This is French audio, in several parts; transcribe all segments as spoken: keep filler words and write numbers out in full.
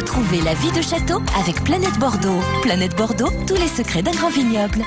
Retrouvez la vie de château avec Planète Bordeaux. Planète Bordeaux, tous les secrets d'un grand vignoble.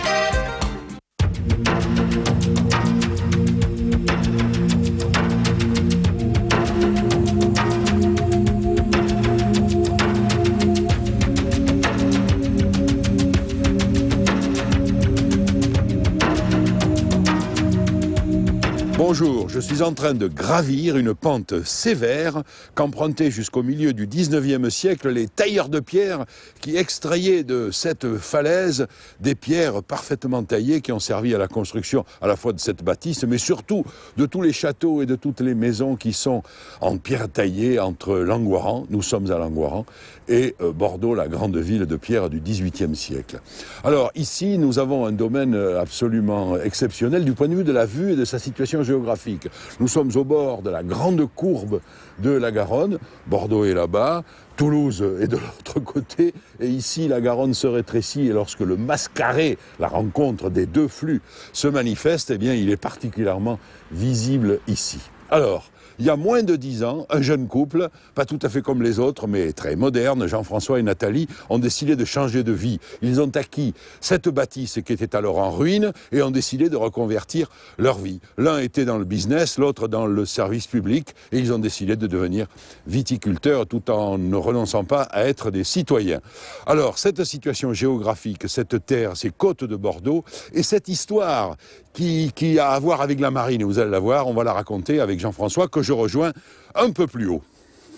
Bonjour, je suis en train de gravir une pente sévère qu'empruntaient jusqu'au milieu du dix-neuvième siècle les tailleurs de pierre qui extrayaient de cette falaise des pierres parfaitement taillées qui ont servi à la construction à la fois de cette bâtisse, mais surtout de tous les châteaux et de toutes les maisons qui sont en pierre taillée entre Langoiran, nous sommes à Langoiran, et Bordeaux, la grande ville de pierre du dix-huitième siècle. Alors ici, nous avons un domaine absolument exceptionnel du point de vue de la vue et de sa situation géographique. Nous sommes au bord de la grande courbe de la Garonne. Bordeaux est là-bas, Toulouse est de l'autre côté, et ici la Garonne se rétrécit, et lorsque le Mascaret, la rencontre des deux flux, se manifeste, eh bien il est particulièrement visible ici. Alors, il y a moins de dix ans, un jeune couple, pas tout à fait comme les autres, mais très moderne, Jean-François et Nathalie, ont décidé de changer de vie. Ils ont acquis cette bâtisse qui était alors en ruine et ont décidé de reconvertir leur vie. L'un était dans le business, l'autre dans le service public, et ils ont décidé de devenir viticulteurs tout en ne renonçant pas à être des citoyens. Alors, cette situation géographique, cette terre, ces côtes de Bordeaux, et cette histoire qui, qui a à voir avec la marine, et vous allez la voir, on va la raconter avec Jean-François, que je rejoins un peu plus haut.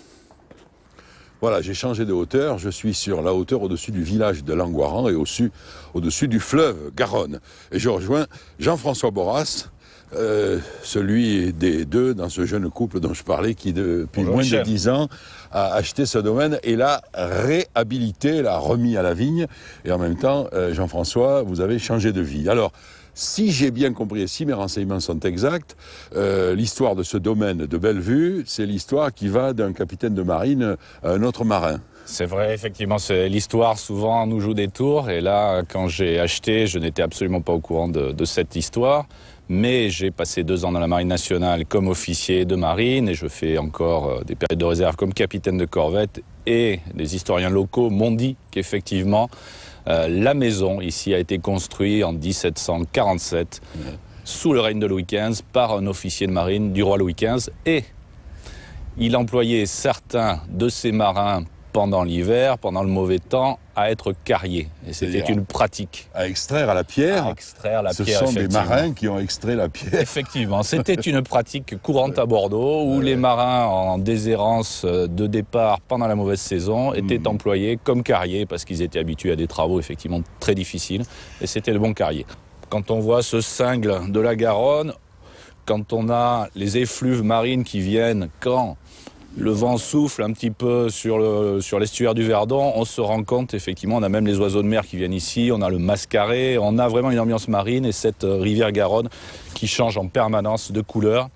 Voilà, j'ai changé de hauteur, je suis sur la hauteur au-dessus du village de Langoiran et au-dessus, au-dessus du fleuve Garonne. Et je rejoins Jean-François Boras, euh, celui des deux dans ce jeune couple dont je parlais, qui depuis Bonjour, moins Michel. de dix ans a acheté ce domaine et l'a réhabilité, l'a remis à la vigne. Et en même temps, euh, Jean-François, vous avez changé de vie. Alors, si j'ai bien compris, et si mes renseignements sont exacts, euh, l'histoire de ce domaine de Bellevue, c'est l'histoire qui va d'un capitaine de marine à un autre marin. C'est vrai, effectivement, c'est l'histoire souvent nous joue des tours. Et là, quand j'ai acheté, je n'étais absolument pas au courant de, de cette histoire. Mais j'ai passé deux ans dans la Marine nationale comme officier de marine et je fais encore des périodes de réserve comme capitaine de corvette. Et les historiens locaux m'ont dit qu'effectivement, euh, la maison ici a été construite en dix-sept cent quarante-sept mmh. sous le règne de Louis quinze par un officier de marine du roi Louis quinze. Et il employait certains de ses marins pendant l'hiver, pendant le mauvais temps, à être carriés. Et c'était une pratique. À extraire à la pierre. À extraire la Ce pierre, sont des marins qui ont extrait la pierre. Effectivement, c'était une pratique courante à Bordeaux, où ouais. les marins en déshérence de départ pendant la mauvaise saison étaient mmh. employés comme carriers, parce qu'ils étaient habitués à des travaux effectivement très difficiles, et c'était le bon carrier. Quand on voit ce cingle de la Garonne, quand on a les effluves marines qui viennent, quand le vent souffle un petit peu sur, le, sur l'estuaire du Verdon, on se rend compte, effectivement, on a même les oiseaux de mer qui viennent ici, on a le Mascaret, on a vraiment une ambiance marine et cette rivière Garonne qui change en permanence de couleur,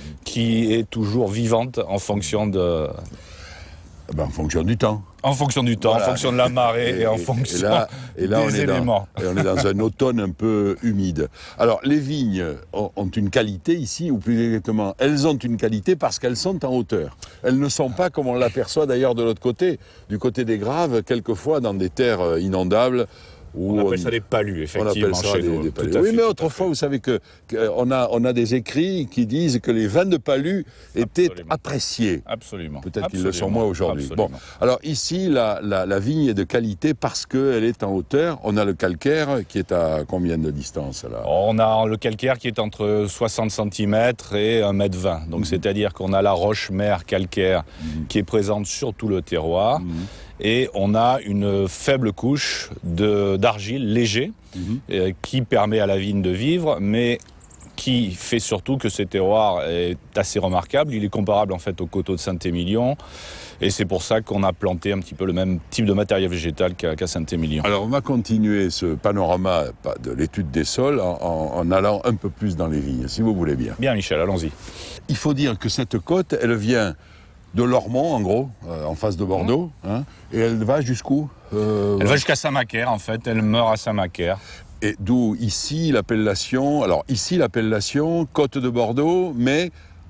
qui est toujours vivante en fonction de... Ben, en fonction du temps. En fonction du temps, voilà. En fonction de la marée et, et en fonction et là, et là, des on est éléments. Dans, et on est dans un automne un peu humide. Alors, les vignes ont, ont une qualité ici, ou plus exactement, elles ont une qualité parce qu'elles sont en hauteur. Elles ne sont pas, comme on l'aperçoit d'ailleurs de l'autre côté, du côté des Graves, quelquefois dans des terres inondables. On appelle on, ça des palus, effectivement, on chez des, nous. Des palus. Oui, mais autrefois, vous savez que, que on a on a des écrits qui disent que les vins de palus étaient Absolument. appréciés. Absolument. Peut-être qu'ils le sont moins aujourd'hui. Bon, alors ici, la, la, la vigne est de qualité parce qu'elle est en hauteur. On a le calcaire qui est à combien de distance là ? On a le calcaire qui est entre soixante centimètres et un mètre vingt. Donc, mmh. c'est-à-dire qu'on a la roche-mère calcaire mmh. qui est présente sur tout le terroir. Mmh. Et on a une faible couche de, d'argile léger mmh. euh, qui permet à la vigne de vivre, mais qui fait surtout que ce terroir est assez remarquable. Il est comparable en fait au coteau de Saint-Émilion. Et c'est pour ça qu'on a planté un petit peu le même type de matériel végétal qu'à, qu'à Saint-Émilion. Alors on va continuer ce panorama de l'étude des sols en, en, en allant un peu plus dans les vignes, si vous voulez bien. Bien Michel, allons-y. Il faut dire que cette côte, elle vient de Lormont, en gros, euh, en face de Bordeaux, mmh. hein, et elle va jusqu'où euh, Elle va jusqu'à Saint-Macaire, en fait, elle meurt à Saint-Macaire. Et d'où ici l'appellation, alors ici l'appellation Côte de Bordeaux, mais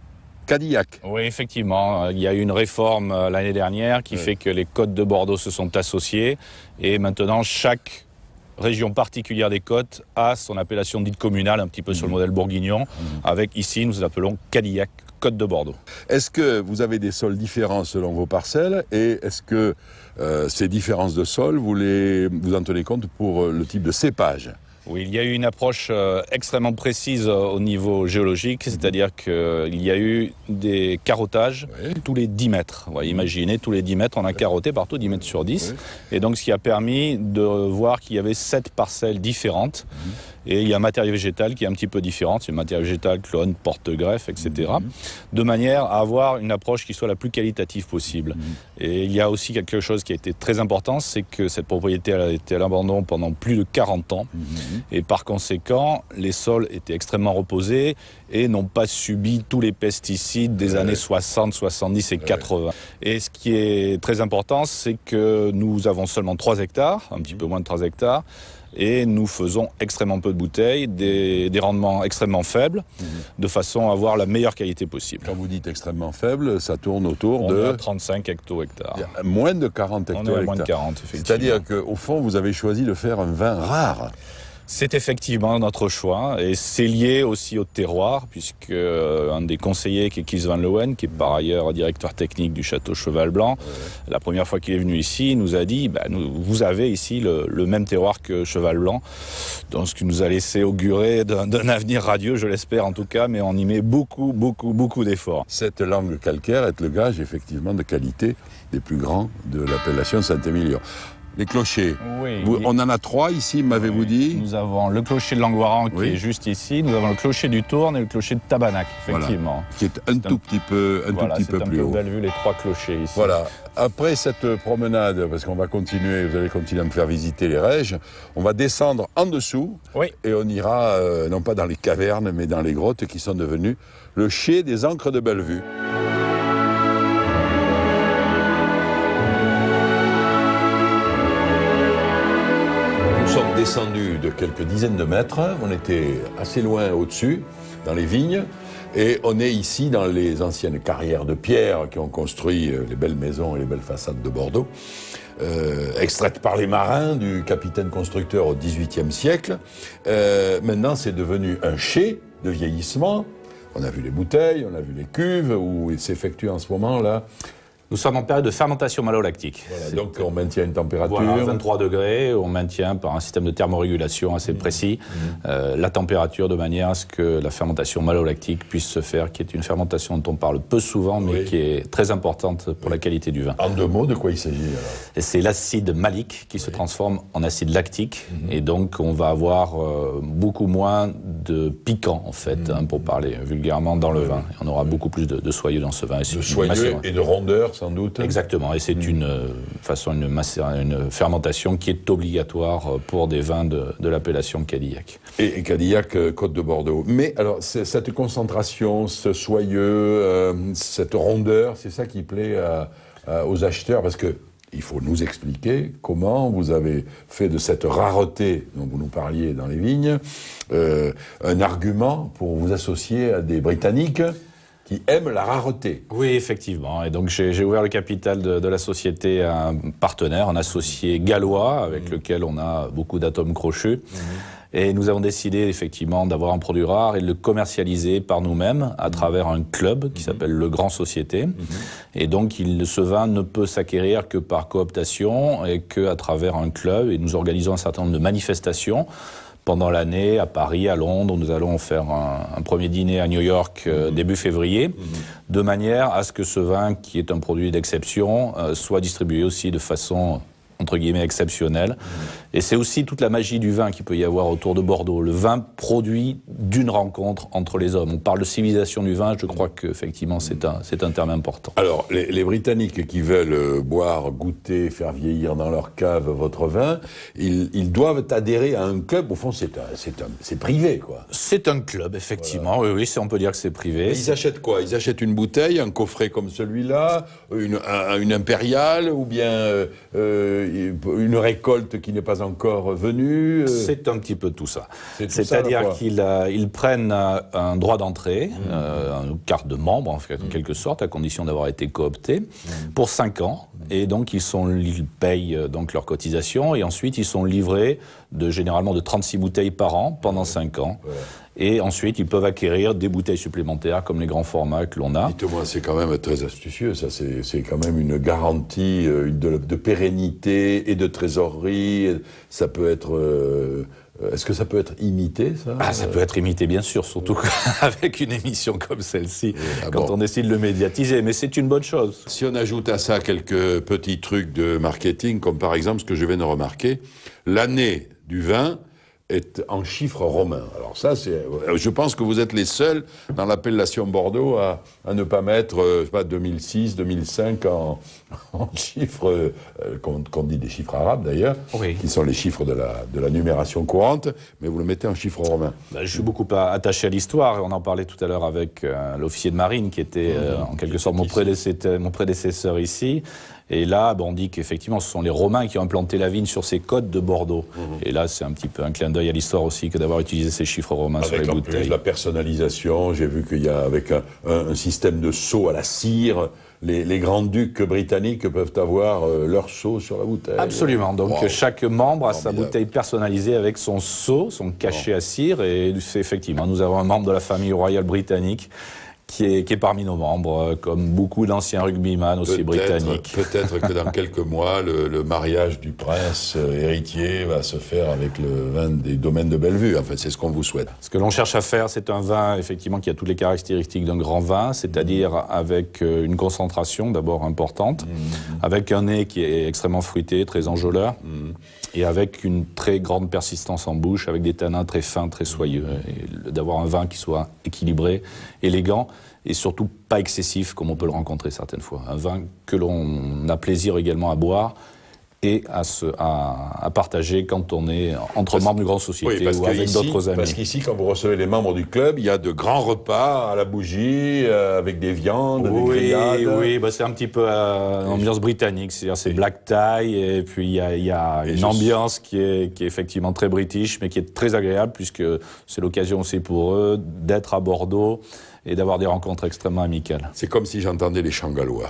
Cadillac. Oui, effectivement. Il y a eu une réforme l'année dernière qui oui. fait que les côtes de Bordeaux se sont associées et maintenant chaque région particulière des côtes a son appellation dite communale, un petit peu mmh. sur le modèle bourguignon, mmh. avec ici nous appelons Cadillac, Côte de Bordeaux. Est-ce que vous avez des sols différents selon vos parcelles et est-ce que euh, ces différences de sol, vous, les, vous en tenez compte pour le type de cépage ? Oui, il y a eu une approche euh, extrêmement précise euh, au niveau géologique, c'est-à-dire qu'il euh, y a eu des carottages oui. tous les dix mètres. Ouais, imaginez, tous les dix mètres, on a carotté partout, dix mètres sur dix. Oui. Et donc, ce qui a permis de voir qu'il y avait sept parcelles différentes. Mmh. Et il y a un matériau végétal qui est un petit peu différent, c'est le matériau végétal, clone, porte-greffe, et cetera. Mmh. De manière à avoir une approche qui soit la plus qualitative possible. Mmh. Et il y a aussi quelque chose qui a été très important, c'est que cette propriété a été à l'abandon pendant plus de quarante ans. Mmh. Et par conséquent, les sols étaient extrêmement reposés et n'ont pas subi tous les pesticides des ouais. années soixante, soixante-dix et ouais. quatre-vingts. Et ce qui est très important, c'est que nous avons seulement trois hectares, un petit peu moins de trois hectares, et nous faisons extrêmement peu de bouteilles, des, des rendements extrêmement faibles, mmh. de façon à avoir la meilleure qualité possible. Quand vous dites extrêmement faible, ça tourne autour on de... est à trente-cinq hecto-hectares. Moins de quarante hecto-hectares. On est à moins de quarante, effectivement. C'est-à-dire qu'au fond, vous avez choisi de faire un vin rare. C'est effectivement notre choix et c'est lié aussi au terroir puisque euh, un des conseillers qui est Kees van Leeuwen, qui est par ailleurs directeur technique du château Cheval Blanc, ouais. la première fois qu'il est venu ici, il nous a dit bah, nous, vous avez ici le, le même terroir que Cheval Blanc, donc ce qui nous a laissé augurer d'un, d'un avenir radieux, je l'espère en tout cas, mais on y met beaucoup, beaucoup, beaucoup d'efforts. Cette langue calcaire est le gage effectivement de qualité des plus grands de l'appellation Saint-Émilion. Les clochers, oui, vous, on en a trois ici, m'avez-vous oui. dit ? Nous avons le clocher de Langoiran qui oui. est juste ici, nous avons le clocher du Tourne et le clocher de Tabanac, effectivement. Voilà. Qui est un tout petit peu, un voilà, tout petit peu plus haut. C'est un peu belle vue, les trois clochers ici. Voilà. Après cette promenade, parce qu'on va continuer, vous allez continuer à me faire visiter les Règes, on va descendre en dessous oui. et on ira, euh, non pas dans les cavernes, mais dans les grottes qui sont devenues le chai des Ancres de Bellevue. Nous sommes descendus de quelques dizaines de mètres, on était assez loin au-dessus, dans les vignes, et on est ici dans les anciennes carrières de pierre qui ont construit les belles maisons et les belles façades de Bordeaux, euh, extraites par les marins du capitaine constructeur au dix-huitième siècle. Euh, maintenant, c'est devenu un chai de vieillissement. On a vu les bouteilles, on a vu les cuves, où il s'effectue en ce moment, là. Nous sommes en période de fermentation malolactique. Voilà, donc on maintient une température... Voilà, vingt-trois degrés, on maintient par un système de thermorégulation assez mmh. précis mmh. Euh, la température de manière à ce que la fermentation malolactique puisse se faire, qui est une fermentation dont on parle peu souvent, mais oui. qui est très importante pour oui. la qualité du vin. En deux mots, de quoi il s'agit alors ? C'est l'acide malique qui oui. se transforme en acide lactique, mmh. et donc on va avoir euh, beaucoup moins de piquant, en fait, mmh. hein, pour parler vulgairement, dans le oui. vin. Et on aura oui. beaucoup plus de, de soyeux dans ce vin. Et de soyeux et de rondeur, sans doute. Exactement, et c'est mmh. une euh, façon, une, une fermentation qui est obligatoire pour des vins de, de l'appellation Cadillac. Et, et Cadillac, euh, Côte de Bordeaux. Mais alors, cette concentration, ce soyeux, euh, cette rondeur, c'est ça qui plaît à, à, aux acheteurs, parce que il faut nous expliquer comment vous avez fait de cette rareté dont vous nous parliez dans les vignes euh, un argument pour vous associer à des Britanniques qui aiment la rareté. Oui, effectivement. Et donc, j'ai, j'ai ouvert le capital de, de la société à un partenaire, un associé gallois, avec mmh. lequel on a beaucoup d'atomes crochus. Mmh. Et nous avons décidé, effectivement, d'avoir un produit rare et de le commercialiser par nous-mêmes à mmh. travers un club qui mmh. s'appelle Le Grand Société. Mmh. Et donc, il, ce vin ne peut s'acquérir que par cooptation et qu'à travers un club. Et nous organisons un certain nombre de manifestations pendant l'année, à Paris, à Londres. Nous allons faire un, un premier dîner à New York euh, mmh. début février, mmh. de manière à ce que ce vin, qui est un produit d'exception, euh, soit distribué aussi de façon, entre guillemets, exceptionnelle. Mmh. Et c'est aussi toute la magie du vin qu'il peut y avoir autour de Bordeaux. Le vin produit d'une rencontre entre les hommes. On parle de civilisation du vin, je crois qu'effectivement c'est un, c'est un terme important. Alors, les, les Britanniques qui veulent boire, goûter, faire vieillir dans leur cave votre vin, ils, ils doivent adhérer à un club. Au fond, c'est, un, c'est, un, c'est privé, quoi. C'est un club, effectivement. Voilà. Oui, oui, c'est, on peut dire que c'est privé. Et ils achètent quoi ? Ils achètent une bouteille, un coffret comme celui-là, une, un, une impériale, ou bien euh, euh, une récolte qui n'est pas encore venue. Euh... C'est un petit peu tout ça. C'est-à-dire qu'ils euh, ils prennent euh, un droit d'entrée, mmh. euh, une carte de membre en, fait, en mmh. quelque sorte, à condition d'avoir été coopté, mmh. pour cinq ans. Mmh. Et donc ils, sont, ils payent euh, donc leurs cotisations et ensuite ils sont livrés de, généralement de trente-six bouteilles par an pendant ouais. cinq ans. Ouais. Et ensuite, ils peuvent acquérir des bouteilles supplémentaires comme les grands formats que l'on a. Dites-moi, c'est quand même très astucieux, ça. C'est quand même une garantie de, de pérennité et de trésorerie. Ça peut être... Euh, Est-ce que ça peut être imité, ça? Ah, ça peut être imité, bien sûr, surtout avec une émission comme celle-ci, ah quand bon. on essaie de le médiatiser. Mais c'est une bonne chose. Si on ajoute à ça quelques petits trucs de marketing, comme par exemple ce que je viens de remarquer, l'année du vin est en chiffres romains. Alors ça, c'est, je pense que vous êtes les seuls dans l'appellation Bordeaux à, à ne pas mettre, euh, je sais pas, deux mille six, deux mille cinq en, en chiffres, euh, qu'on qu'on dit des chiffres arabes d'ailleurs, oui. qui sont les chiffres de la, de la numération courante, mais vous le mettez en chiffres romains. Ben, je suis beaucoup attaché à l'histoire. On en parlait tout à l'heure avec euh, l'officier de marine qui était mmh, euh, en quelque sorte mon prédécesseur, mon prédécesseur ici. Et là, bon, on dit qu'effectivement, ce sont les Romains qui ont implanté la vigne sur ces côtes de Bordeaux. Mmh. Et là, c'est un petit peu un clin d'œil à l'histoire aussi que d'avoir utilisé ces chiffres romains avec sur les bouteilles. Avec la personnalisation, j'ai vu qu'il y a avec un, un, un système de sceau à la cire. Les, les grands-ducs britanniques peuvent avoir euh, leur sceau sur la bouteille. Absolument. Donc wow. chaque membre a sa bouteille personnalisée avec son sceau, son cachet wow. à cire. Et c'est effectivement, nous avons un membre de la famille royale britannique Qui est, qui est parmi nos membres, comme beaucoup d'anciens rugbyman aussi britanniques. Peut-être que dans quelques mois, le, le mariage du prince euh, héritier va se faire avec le vin des domaines de Bellevue. Enfin, c'est ce qu'on vous souhaite. Ce que l'on cherche à faire, c'est un vin, effectivement, qui a toutes les caractéristiques d'un grand vin, c'est-à-dire mmh. avec une concentration d'abord importante, mmh. avec un nez qui est extrêmement fruité, très enjôleur, mmh. et avec une très grande persistance en bouche, avec des tanins très fins, très soyeux, et d'avoir un vin qui soit équilibré, élégant, et surtout pas excessif comme on peut le rencontrer certaines fois. Un vin que l'on a plaisir également à boire et à, se, à, à partager quand on est entre parce, membres d'une grande société oui, ou avec d'autres amis. Parce qu'ici, quand vous recevez les membres du club, il y a de grands repas à la bougie, euh, avec des viandes, oui, des grillades. Oui, bah c'est un petit peu euh, l'ambiance britannique, c'est-à-dire c'est black tie, et puis il y a, y a une ambiance qui est, qui est effectivement très british, mais qui est très agréable, puisque c'est l'occasion aussi pour eux d'être à Bordeaux et d'avoir des rencontres extrêmement amicales. C'est comme si j'entendais les chants gallois.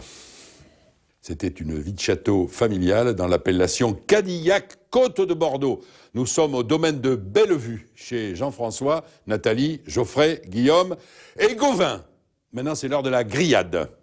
C'était une vie de château familiale dans l'appellation Cadillac Côte de Bordeaux. Nous sommes au domaine de Bellevue, chez Jean-François, Nathalie, Geoffrey, Guillaume et Gauvin. Maintenant, c'est l'heure de la grillade.